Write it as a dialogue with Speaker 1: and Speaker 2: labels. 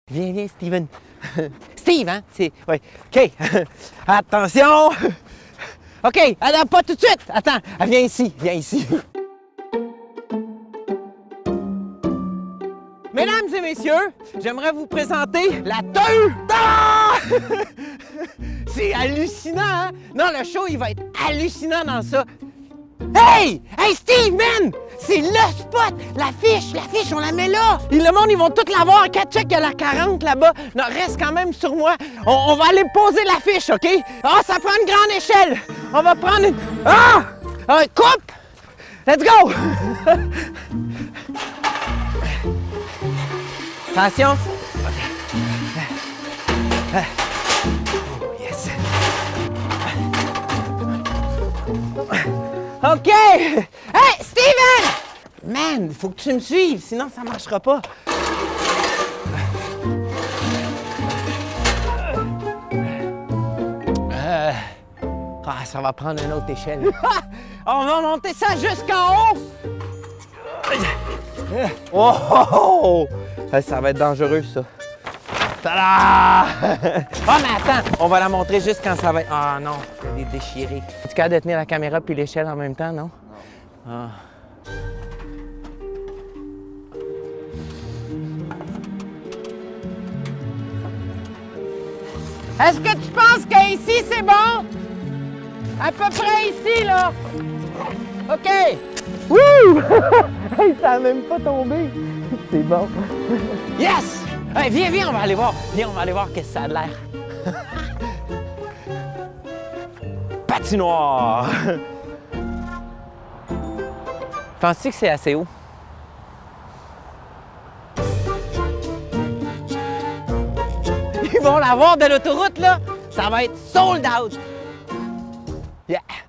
Speaker 1: Viens, viens, Steven. Steve, hein? C'est... Oui. OK. Attention! OK, attends, pas tout de suite! Attends, viens ici, viens ici. Mesdames et messieurs, j'aimerais vous présenter la teuf! Ah! C'est hallucinant, hein? Non, le show, il va être hallucinant dans ça. Hey! Hey, Steve, man! C'est le spot! L'affiche, on la met là! Et le monde, ils vont tout la voir. Check, il y a la 40 là-bas. Non, reste quand même sur moi. On va aller poser l'affiche, OK? Ah, ça prend une grande échelle. On va prendre une... Ah! Coupe! Let's go! Attention! OK. Oh, yes! OK! Hey, Steven! Man, il faut que tu me suives, sinon ça ne marchera pas. Ça va prendre une autre échelle. On va monter ça jusqu'en haut! Oh! Ça va être dangereux, ça. Tada! Oh, mais attends, on va la montrer juste quand ça va être... Ah non, elle est déchirée. Es-tu capable de tenir la caméra puis l'échelle en même temps, non? Ah. Est-ce que tu penses qu'ici, c'est bon? À peu près ici, là. OK. Wouh! Hey, ça n'a même pas tombé. C'est bon. Yes! Hey, viens, on va aller voir. Viens, on va aller voir qu'est-ce que ça a de l'air. Patinoire! Penses-tu que c'est assez haut? Ils vont l'avoir de l'autoroute, là. Ça va être sold out. Yeah!